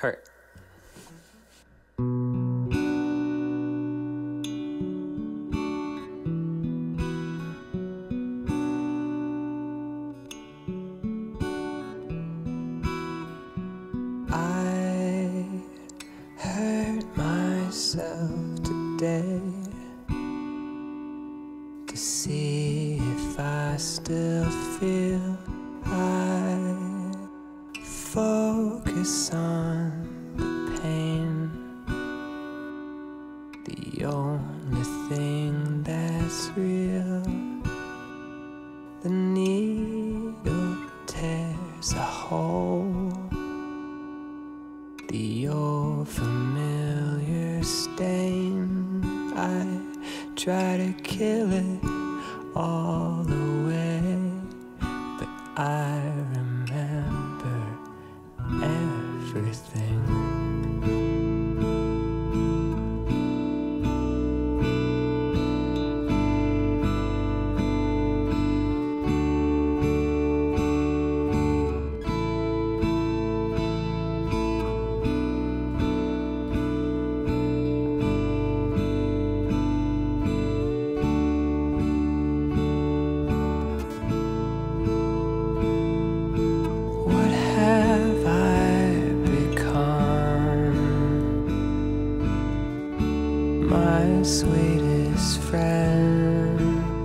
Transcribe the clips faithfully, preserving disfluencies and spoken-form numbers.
hurt. I hurt myself today to see if I still feel. I focus on the pain, the only thing that's real. The needle tears a hole, the old familiar stain. I try to kill it all away, but I remember everything. My sweetest friend,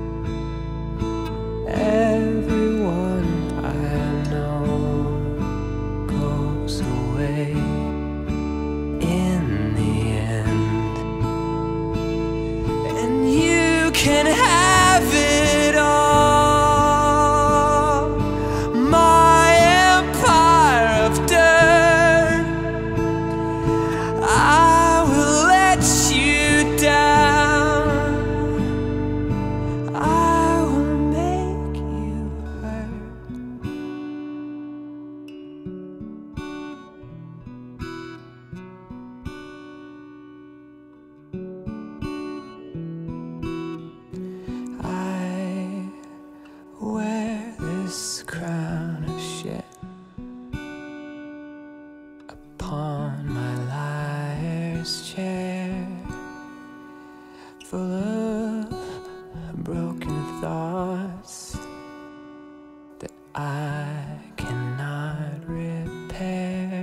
everyone I know goes away in the end, and you can have it all, my empire of dirt. I will let you down, I will make you hurt. I wear this crown of shit upon my liar's chair, full of broken thoughts that I cannot repair.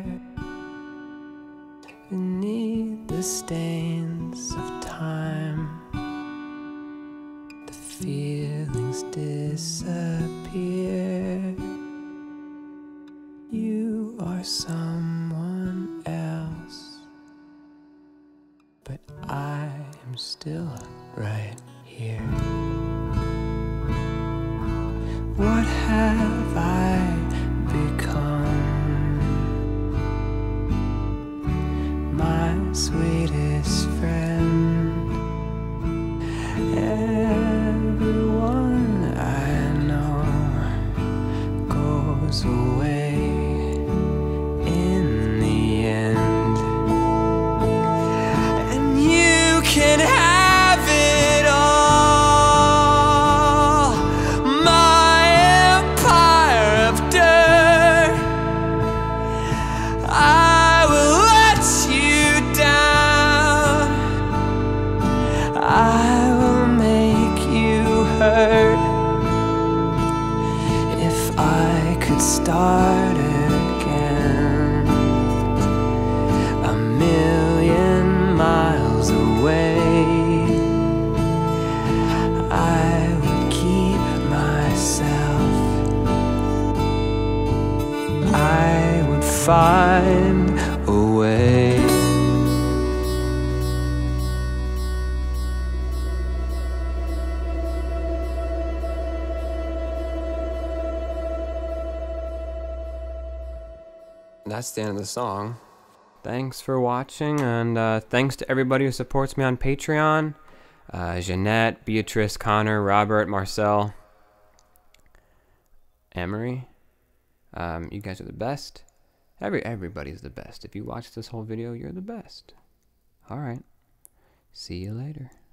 Beneath the stains of time, the feelings disappear. You are someone else, but I am still right here. What have I become? My sweetest friend, everyone I know goes away in the end, and you can have it all, my empire of dirt. I will let you down, I will make you hurt. If I could start again a million miles away, I would keep myself, I would find a way. That's the end of the song. Thanks for watching, and uh, thanks to everybody who supports me on Patreon. Uh, Jeanette, Beatrice, Connor, Robert, Marcel, Emery. Um, you guys are the best. Every everybody's the best. If you watch this whole video, you're the best. All right. See you later.